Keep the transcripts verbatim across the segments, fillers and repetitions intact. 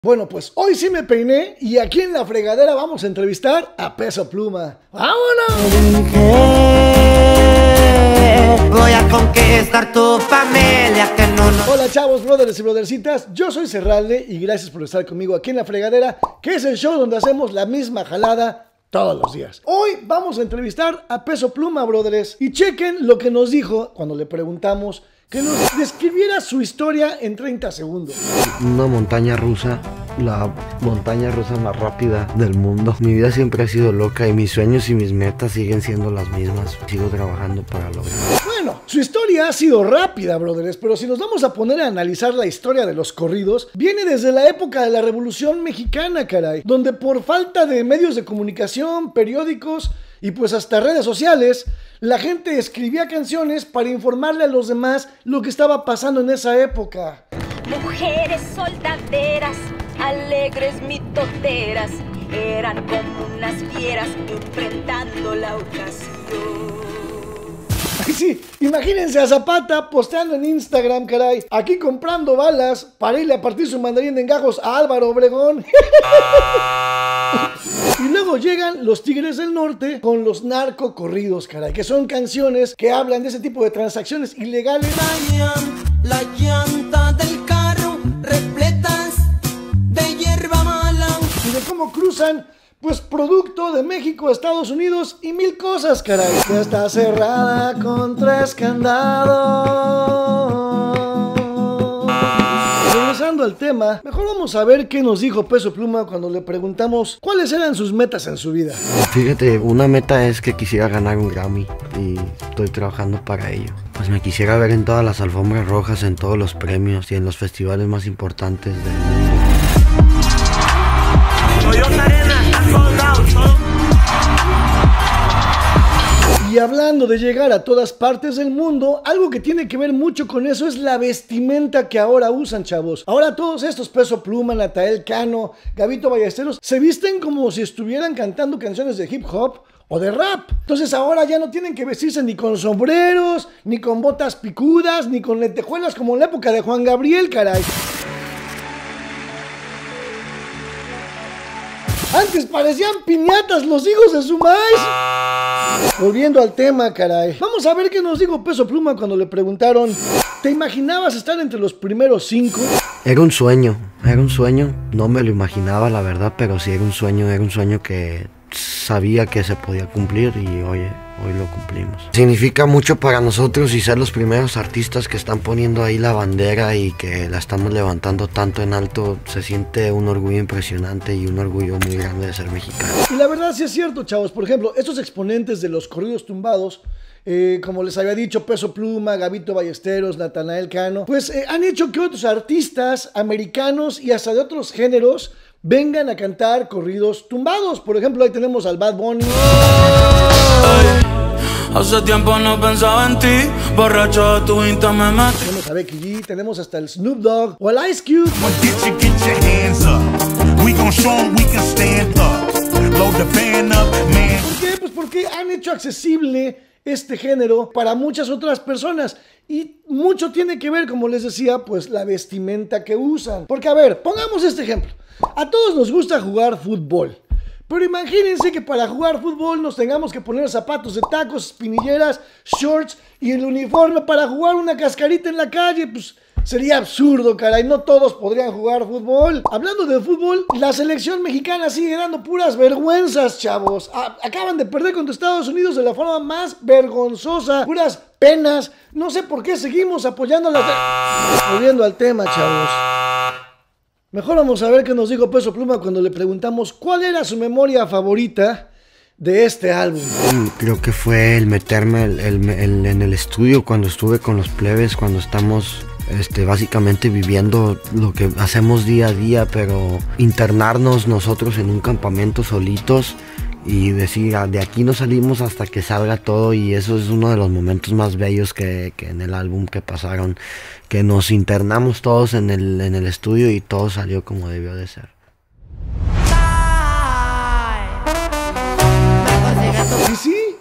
Bueno, pues hoy sí me peiné y aquí en La Fregadera vamos a entrevistar a Peso Pluma. ¡Vámonos! Voy a conquistar tu familia que no, no. Hola chavos, brothers y brothercitas, yo soy Serralde y gracias por estar conmigo aquí en La Fregadera, que es el show donde hacemos la misma jalada todos los días. Hoy vamos a entrevistar a Peso Pluma, brothers, y chequen lo que nos dijo cuando le preguntamos que nos describiera su historia en treinta segundos. Una montaña rusa, la montaña rusa más rápida del mundo. Mi vida siempre ha sido loca y mis sueños y mis metas siguen siendo las mismas. Sigo trabajando para lograrlo. Bueno, su historia ha sido rápida, brothers, pero si nos vamos a poner a analizar la historia de los corridos, viene desde la época de la Revolución Mexicana, caray, donde por falta de medios de comunicación, periódicos y pues hasta redes sociales, la gente escribía canciones para informarle a los demás lo que estaba pasando en esa época. Mujeres soldaderas, alegres mitoteras, eran como unas fieras enfrentando la ocasión. Ay, sí, imagínense a Zapata posteando en Instagram, caray, aquí comprando balas para irle a partir su mandarín de engajos a Álvaro Obregón. Y luego llegan los Tigres del Norte con los narcocorridos, caray, que son canciones que hablan de ese tipo de transacciones ilegales. La llanta del carro repletas de hierba mala. Y de cómo cruzan, pues, producto de México a Estados Unidos y mil cosas, caray. Ya está cerrada con tres candados. Regresando al tema, mejor vamos a ver qué nos dijo Peso Pluma cuando le preguntamos cuáles eran sus metas en su vida. Fíjate, una meta es que quisiera ganar un Grammy y estoy trabajando para ello. Pues me quisiera ver en todas las alfombras rojas, en todos los premios y en los festivales más importantes del mundo. Y hablando de llegar a todas partes del mundo, algo que tiene que ver mucho con eso es la vestimenta que ahora usan, chavos. Ahora todos estos, Peso Pluma, Natanael Cano, Gabito Ballesteros, se visten como si estuvieran cantando canciones de hip hop o de rap. Entonces ahora ya no tienen que vestirse ni con sombreros, ni con botas picudas, ni con lentejuelas como en la época de Juan Gabriel, caray. Antes parecían piñatas los hijos de su maíz. Volviendo al tema, caray, vamos a ver qué nos dijo Peso Pluma cuando le preguntaron: ¿te imaginabas estar entre los primeros cinco? Era un sueño, era un sueño. No me lo imaginaba, la verdad, pero sí era un sueño, era un sueño que sabía que se podía cumplir y oye, hoy lo cumplimos. Significa mucho para nosotros y ser los primeros artistas que están poniendo ahí la bandera y que la estamos levantando tanto en alto. Se siente un orgullo impresionante y un orgullo muy grande de ser mexicano. Y la verdad sí es cierto, chavos. Por ejemplo, estos exponentes de los corridos tumbados, eh, como les había dicho, Peso Pluma, Gabito Ballesteros, Natanael Cano, pues eh, han hecho que otros artistas americanos y hasta de otros géneros vengan a cantar corridos tumbados. Por ejemplo, ahí tenemos al Bad Bunny. Hace tiempo no pensaba en ti, borracho de tu Insta me metí. Tenemos a Becky G, tenemos hasta el Snoop Dogg o al Ice Cube. ¿Por qué? Pues porque han hecho accesible este género para muchas otras personas. Y mucho tiene que ver, como les decía, pues la vestimenta que usan. Porque a ver, pongamos este ejemplo. A todos nos gusta jugar fútbol. Pero imagínense que para jugar fútbol nos tengamos que poner zapatos de tacos, espinilleras, shorts y el uniforme para jugar una cascarita en la calle. Pues sería absurdo, caray. No todos podrían jugar fútbol. Hablando de fútbol, la selección mexicana sigue dando puras vergüenzas, chavos. A- acaban de perder contra Estados Unidos de la forma más vergonzosa. Puras penas. No sé por qué seguimos apoyando a la... Volviendo al tema, chavos. Mejor vamos a ver qué nos dijo Peso Pluma cuando le preguntamos cuál era su memoria favorita de este álbum. Creo que fue el meterme el, el, el, en el estudio cuando estuve con los plebes, cuando estamos este, básicamente viviendo lo que hacemos día a día, pero internarnos nosotros en un campamento solitos y decir, de aquí no salimos hasta que salga todo, y eso es uno de los momentos más bellos que, que en el álbum que pasaron, que nos internamos todos en el, en el estudio y todo salió como debió de ser. Y sí,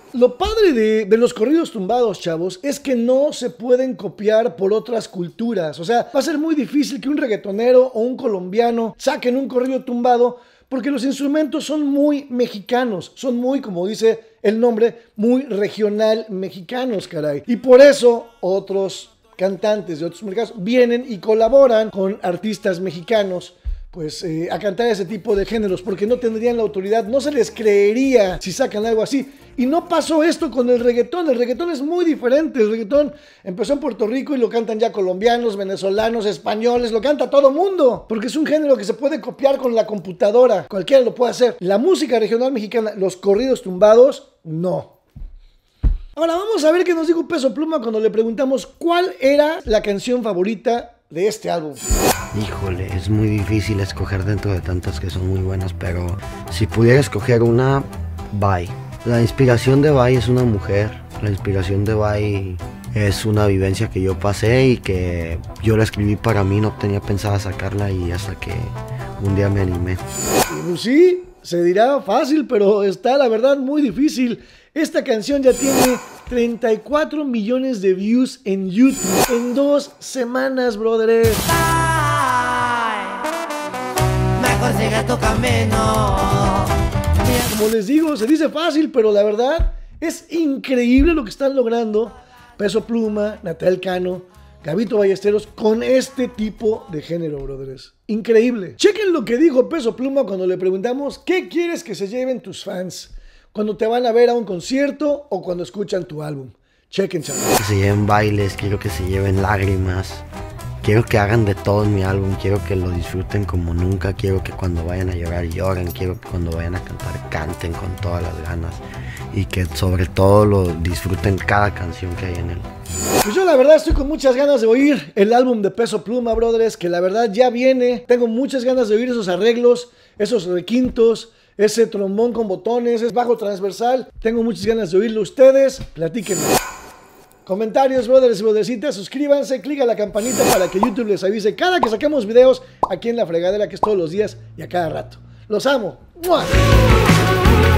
Lo padre de, de los corridos tumbados, chavos, es que no se pueden copiar por otras culturas. O sea, va a ser muy difícil que un reggaetonero o un colombiano saquen un corrido tumbado porque los instrumentos son muy mexicanos, son muy, como dice el nombre, muy regional mexicanos, caray. Y por eso otros cantantes de otros mercados vienen y colaboran con artistas mexicanos pues eh, a cantar ese tipo de géneros, porque no tendrían la autoridad, no se les creería si sacan algo así. Y no pasó esto con el reggaetón. El reggaetón es muy diferente. El reggaetón empezó en Puerto Rico y lo cantan ya colombianos, venezolanos, españoles, lo canta todo mundo, porque es un género que se puede copiar con la computadora, cualquiera lo puede hacer. La música regional mexicana, los corridos tumbados, no. Ahora vamos a ver qué nos dijo Peso Pluma cuando le preguntamos cuál era la canción favorita de este álbum. Híjole, es muy difícil escoger dentro de tantas que son muy buenas, pero si pudiera escoger una, Bye. La inspiración de Bye es una mujer, la inspiración de Bye es una vivencia que yo pasé y que yo la escribí para mí, no tenía pensada sacarla y hasta que un día me animé. Pues sí, se dirá fácil, pero está la verdad muy difícil. Esta canción ya tiene treinta y cuatro millones de views en YouTube en dos semanas, brother. Mejor sigue tu camino. Como les digo, se dice fácil, pero la verdad es increíble lo que están logrando Peso Pluma, Natanael Cano, Gabito Ballesteros con este tipo de género, brothers. Increíble. Chequen lo que dijo Peso Pluma cuando le preguntamos ¿qué quieres que se lleven tus fans cuando te van a ver a un concierto o cuando escuchan tu álbum? Chequen, chavos. Que se lleven bailes, quiero que se lleven lágrimas, quiero que hagan de todo en mi álbum, quiero que lo disfruten como nunca, quiero que cuando vayan a llorar lloren, quiero que cuando vayan a cantar canten con todas las ganas y que sobre todo lo disfruten cada canción que hay en él. Pues yo la verdad estoy con muchas ganas de oír el álbum de Peso Pluma, brothers, que la verdad ya viene. Tengo muchas ganas de oír esos arreglos, esos requintos, ese trombón con botones, ese bajo transversal. Tengo muchas ganas de oírlo. Ustedes, platíquenme. Comentarios, brothers y brothercitas, suscríbanse, clic a la campanita para que YouTube les avise cada que saquemos videos aquí en La Fregadera, que es todos los días y a cada rato. Los amo. ¡Mua!